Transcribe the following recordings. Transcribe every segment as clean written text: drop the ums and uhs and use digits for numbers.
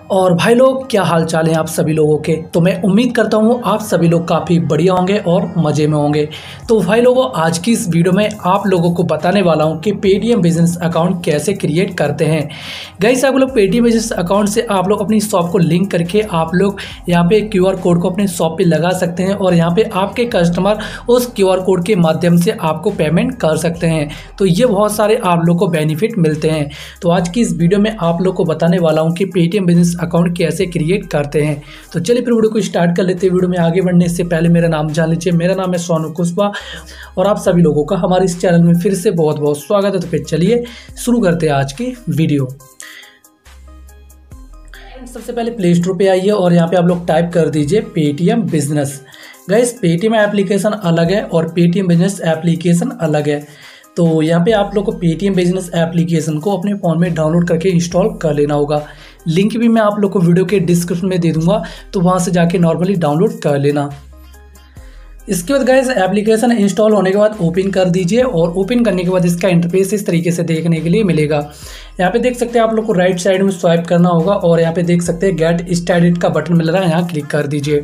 और भाई लोग, क्या हाल चाल है आप सभी लोगों के। तो मैं उम्मीद करता हूँ आप सभी लोग काफ़ी बढ़िया होंगे और मज़े में होंगे। तो भाई लोगों, आज की इस वीडियो में आप लोगों को बताने वाला हूँ कि पेटीएम बिजनेस अकाउंट कैसे क्रिएट करते हैं। गाइस, आप लोग पेटीएम बिजनेस अकाउंट से आप लोग अपनी शॉप को लिंक करके आप लोग यहाँ पे QR कोड को अपने शॉप पे लगा सकते हैं और यहाँ पे आपके कस्टमर उस QR कोड के माध्यम से आपको पेमेंट कर सकते हैं। तो ये बहुत सारे आप लोग को बेनिफिट मिलते हैं। तो आज की इस वीडियो में आप लोग को बताने वाला हूँ कि पेटीएम बिजनेस अकाउंट कैसे क्रिएट करते हैं। तो चलिए फिर वीडियो को स्टार्ट कर लेते हैं। वीडियो में आगे बढ़ने से पहले मेरा नाम जान लीजिए। मेरा नाम है सोनू कुशवाहा और आप सभी लोगों का हमारे इस चैनल में फिर से बहुत बहुत स्वागत है। तो फिर चलिए शुरू करते हैं आज की वीडियो। सबसे पहले प्ले स्टोर पे आइए और यहाँ पे आप लोग टाइप कर दीजिए Paytm business. Guys, Paytm application अलग है और पेटीएम बिजनेस एप्लीकेशन अलग है। तो यहाँ पे आप लोग को पेटीएम बिजनेस एप्लीकेशन को अपने फ़ोन में डाउनलोड करके इंस्टॉल कर लेना होगा। लिंक भी मैं आप लोग को वीडियो के डिस्क्रिप्शन में दे दूंगा, तो वहाँ से जाके नॉर्मली डाउनलोड कर लेना। इसके बाद गाइस, एप्लीकेशन इंस्टॉल होने के बाद ओपन कर दीजिए और ओपन करने के बाद इसका इंटरफेस इस तरीके से देखने के लिए मिलेगा। यहाँ पे देख सकते हैं आप लोग को राइट साइड में स्वाइप करना होगा और यहाँ पे देख सकते हैं गेट स्टार्टेड का बटन मिल रहा है, यहाँ क्लिक कर दीजिए।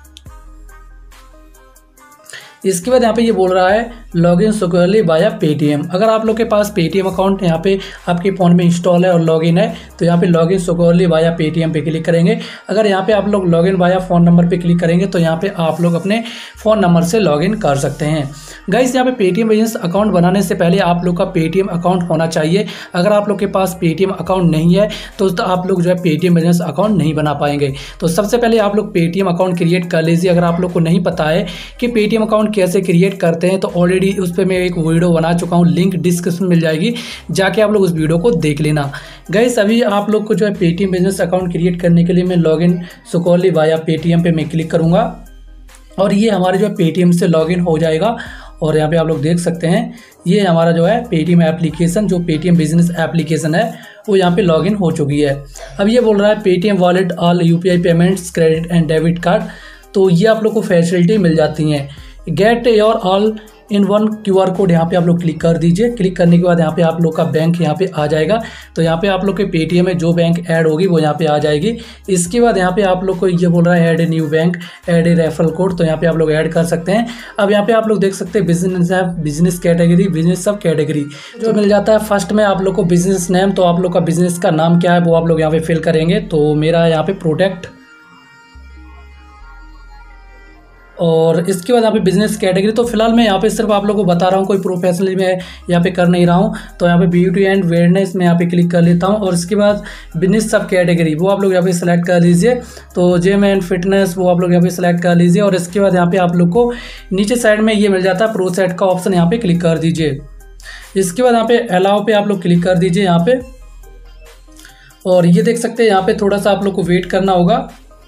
इसके बाद यहाँ पे ये बोल रहा है लॉगिन सिक्योरली वाया पेटीएम। अगर आप लोग के पास पेटीएम अकाउंट यहाँ पे आपके फ़ोन में इंस्टॉल है और लॉगिन है तो यहाँ पे लॉगिन सिक्योरली वाया पेटीएम पे क्लिक करेंगे। अगर यहाँ पे आप लोग लॉगिन वाया फ़ोन नंबर पे क्लिक करेंगे तो यहाँ पे आप लोग अपने फ़ोन नंबर से लॉगिन कर सकते हैं। गाइस, यहाँ पे पेटीएम बिजनेस अकाउंट बनाने से पहले आप लोग का पेटीएम अकाउंट होना चाहिए। अगर आप लोग के पास पेटीएम अकाउंट नहीं है तो आप लोग जो है पेटीएम बिजनेस अकाउंट नहीं बना पाएंगे। तो सबसे पहले आप लोग पेटीएम अकाउंट क्रिएट कर लीजिए। अगर आप लोग को नहीं पता है कि पेटीएम अकाउंट कैसे क्रिएट करते हैं तो ऑलरेडी उस पर मैं एक वीडियो बना चुका हूँ, लिंक डिस्क्रिप्शन मिल जाएगी, जाके आप लोग उस वीडियो को देख लेना। गाइस, अभी आप लोग को जो है पेटीएम बिजनेस अकाउंट क्रिएट करने के लिए मैं लॉगिन सिक्योरली वाया पेटीएम पे मैं क्लिक करूँगा और ये हमारे जो है पेटीएम से लॉगिन हो जाएगा। और यहाँ पे आप लोग देख सकते हैं ये हमारा जो है पेटीएम एप्लीकेशन, जो पेटीएम बिजनेस एप्लीकेशन है वो यहाँ पे लॉगिन हो चुकी है। अब ये बोल रहा है Paytm wallet all UPI payments credit and debit card. तो ये आप लोग को फैसिलिटी मिल जाती हैं। Get your all in one QR code यहाँ पे आप लोग क्लिक कर दीजिए। क्लिक करने के बाद यहाँ पे आप लोग का बैंक यहाँ पे आ जाएगा। तो यहाँ पे आप लोग के पेटीएम में जो बैंक ऐड होगी वो यहाँ पे आ जाएगी। इसके बाद यहाँ पे आप लोग को ये बोल रहा है add a new bank, add a referral code. तो यहाँ पे आप लोग ऐड कर सकते हैं। अब यहाँ पे आप लोग देख सकते हैं बिजनेस है, business category, business sub category जो मिल जाता है। फर्स्ट में आप लोग को बिजनेस नेम, तो आप लोग का बिजनेस का नाम क्या है वो आप लोग यहाँ पे फिल करेंगे। तो मेरा यहाँ पे प्रोडक्ट, और इसके बाद यहाँ पे बिजनेस कैटेगरी। तो फिलहाल मैं यहाँ पे सिर्फ आप लोगों को बता रहा हूँ, कोई प्रोफेशनली मैं यहाँ पे कर नहीं रहा हूँ। तो यहाँ पे ब्यूटी एंड वेलनेस में यहाँ पे क्लिक कर लेता हूँ और इसके बाद बिजनेस सब कैटेगरी वो आप लोग यहाँ पे सिलेक्ट कर लीजिए। तो जिम एंड फिटनेस वो आप लोग यहाँ पे सिलेक्ट कर लीजिए और इसके बाद यहाँ पे आप लोग को नीचे साइड में ये मिल जाता है प्रोसेट का ऑप्शन, यहाँ पे क्लिक कर दीजिए। इसके बाद यहाँ पे अलाउ पे आप लोग क्लिक कर दीजिए यहाँ पे। और ये देख सकते हैं यहाँ पे थोड़ा सा आप लोग को वेट करना होगा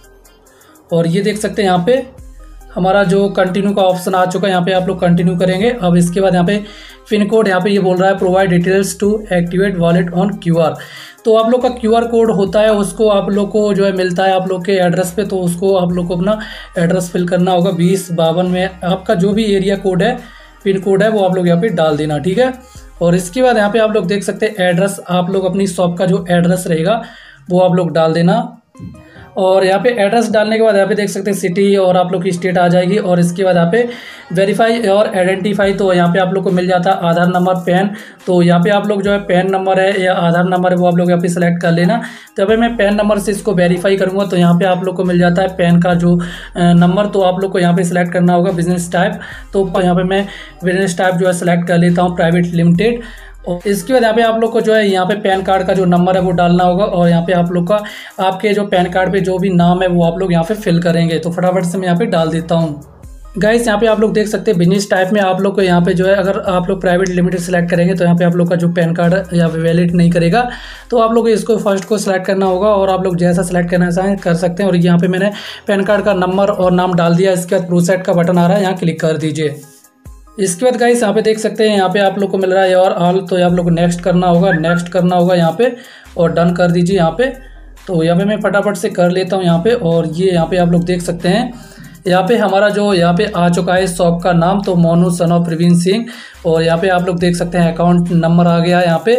और ये देख सकते हैं यहाँ पे हमारा जो कंटिन्यू का ऑप्शन आ चुका है, यहाँ पे आप लोग कंटिन्यू करेंगे। अब इसके बाद यहाँ पे पिन कोड, यहाँ पे ये बोल रहा है provide details to activate wallet on QR। तो आप लोग का QR कोड होता है, उसको आप लोग को जो है मिलता है आप लोग के एड्रेस पे। तो उसको आप लोग को अपना एड्रेस फिल करना होगा। 2052 में आपका जो भी एरिया कोड है, पिन कोड है, वो आप लोग यहाँ पे डाल देना, ठीक है। और इसके बाद यहाँ पे आप लोग देख सकते हैं एड्रेस, आप लोग अपनी शॉप का जो एड्रेस रहेगा वो आप लोग डाल देना। और यहाँ पे एड्रेस डालने के बाद यहाँ पे देख सकते हैं सिटी और आप लोग की स्टेट आ जाएगी। और इसके बाद यहाँ पे वेरीफाई और आइडेंटिफाई, तो यहाँ पे आप लोग को मिल जाता है आधार नंबर, पैन। तो यहाँ पे आप लोग जो है पैन नंबर है या आधार नंबर है वो आप लोग यहाँ पे सिलेक्ट कर लेना। तो अभी मैं पैन नंबर से इसको वेरीफाई करूँगा तो यहाँ पे आप लोग को मिल जाता है पैन का जो नंबर। तो आप लोग को यहाँ पे सिलेक्ट करना होगा बिजनेस टाइप। तो यहाँ पे मैं बिजनेस टाइप जो है सिलेक्ट कर लेता हूँ, प्राइवेट लिमिटेड। और इसके बाद यहाँ पे आप लोग को जो है यहाँ पे पैन कार्ड का जो नंबर है वो डालना होगा और यहाँ पे आप लोग का आपके जो पैन कार्ड पे जो भी नाम है वो आप लोग यहाँ पे फिल करेंगे। तो फटाफट से मैं यहाँ पे डाल देता हूँ। गाइस, यहाँ पे आप लोग देख सकते हैं बिजनेस टाइप में आप लोग को यहाँ पे जो है, अगर आप लोग प्राइवेट लिमिटेड सेलेक्ट करेंगे तो यहाँ पे आप लोग का जो पैन कार्ड या वैलिड नहीं करेगा। तो आप लोग इसको फर्स्ट को सिलेक्ट करना होगा और आप लोग जैसा सेलेक्ट करना चाहें कर सकते हैं। और यहाँ पे मैंने पैन कार्ड का नंबर और नाम डाल दिया। इसके बाद प्रोसेट का बटन आ रहा है, यहाँ क्लिक कर दीजिए। इसके बाद गाइस यहाँ पे देख सकते हैं यहाँ पे आप लोग को मिल रहा है और ऑल, तो आप लोग को नेक्स्ट करना होगा, नेक्स्ट करना होगा यहाँ पे और डन कर दीजिए यहाँ पे। तो यहाँ पे मैं फटाफट से कर लेता हूँ यहाँ पे। और ये यहाँ पे आप लोग देख सकते हैं यहाँ पे हमारा जो यहाँ पे आ चुका है शॉप का नाम, तो मोनू सन ऑफ प्रवीण सिंह। और यहाँ पे आप लोग देख सकते हैं अकाउंट नंबर आ गया यहाँ पे।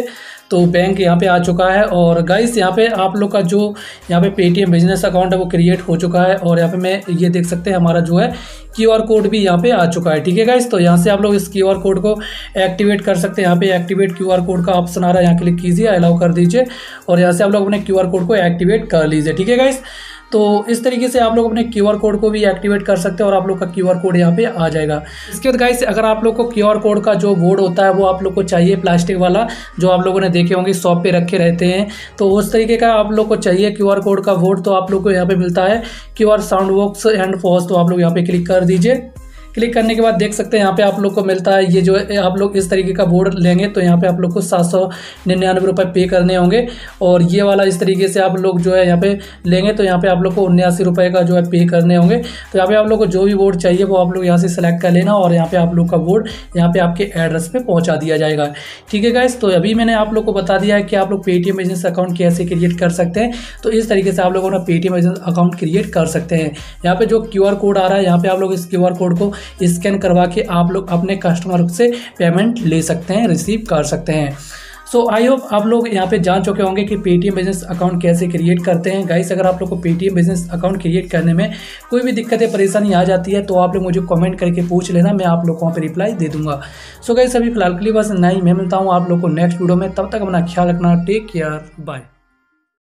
तो बैंक यहाँ पे आ चुका है। और गाइस यहाँ पे आप लोग का जो यहाँ पे पेटीएम बिजनेस अकाउंट है वो क्रिएट हो चुका है। और यहाँ पे मैं ये देख सकते हैं हमारा जो है QR कोड भी यहाँ पे आ चुका है। ठीक है गाइस, तो यहाँ से आप लोग इस QR कोड को एक्टिवेट कर सकते हैं। यहाँ पे एक्टिवेट QR कोड का ऑप्शन आ रहा है, यहाँ क्लिक कीजिए, अलाउ कर दीजिए और यहाँ से आप लोग अपने QR कोड को एक्टिवेट कर लीजिए। ठीक है गाइस, तो इस तरीके से आप लोग अपने QR कोड को भी एक्टिवेट कर सकते हैं और आप लोग का QR कोड यहाँ पे आ जाएगा। इसके बाद गाइस अगर आप लोग को QR कोड का जो बोर्ड होता है वो आप लोग को चाहिए, प्लास्टिक वाला जो आप लोगों ने देखे होंगे शॉप पे रखे रहते हैं, तो उस तरीके का आप लोग को चाहिए QR कोड का बोर्ड, तो आप लोग को यहाँ पे मिलता है QR sound box and pause. तो आप लोग यहाँ पे क्लिक कर दीजिए। क्लिक करने के बाद देख सकते हैं यहाँ पे आप लोग को मिलता है ये जो आप लोग इस तरीके का बोर्ड लेंगे तो यहाँ पे आप लोग को 799 रुपये पे करने होंगे। और ये वाला इस तरीके से आप लोग जो है यहाँ पे लेंगे तो यहाँ पे आप लोग को 79 रुपये का जो है पे करने होंगे। तो यहाँ पे आप लोग को जो भी बोर्ड चाहिए वो आप लोग यहाँ से सेलेक्ट कर लेना और यहाँ पे आप लोग का बोर्ड यहाँ पे आपके एड्रेस पे पहुँचा दिया जाएगा। ठीक है गाइस, तो अभी मैंने आप लोग को बता दिया है कि आप लोग पेटीएम बिजनेस अकाउंट कैसे क्रिएट कर सकते हैं। तो इस तरीके से आप लोग अपना पेटीएम बिजनेस अकाउंट क्रिएट कर सकते हैं। यहाँ पे जो QR कोड आ रहा है यहाँ पे आप लोग इस QR कोड को स्कैन करवा के आप लोग अपने कस्टमर से पेमेंट ले सकते हैं, रिसीव कर सकते हैं। सो आई होप आप लोग यहाँ पे जान चुके होंगे कि पेटीएम बिजनेस अकाउंट कैसे क्रिएट करते हैं। गाइस अगर आप लोग को पेटीएम बिजनेस अकाउंट क्रिएट करने में कोई भी दिक्कत या परेशानी आ जाती है तो आप लोग मुझे कमेंट करके पूछ लेना, मैं आप लोग को वहाँ पे रिप्लाई दे दूंगा। सो गाइस अभी फिलहाल के लिए बस नहीं, मैं मिलता हूँ आप लोग को नेक्स्ट वीडियो में, तब तक अपना ख्याल रखना, टेक केयर, बाय।